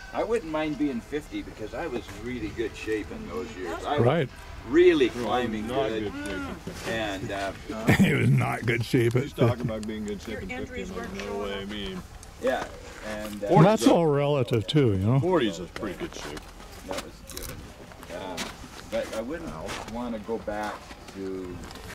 I wouldn't mind being 50 because I was in really good shape in those years. I Right. was really climbing Not good. good shape. And He was not good shape at He's 50. talking about being good shape at 50. I'm like, no way. I mean, yeah, and Well, that's all relative too, you know. 40s is pretty good shape. that was good. But I wouldn't want to go back to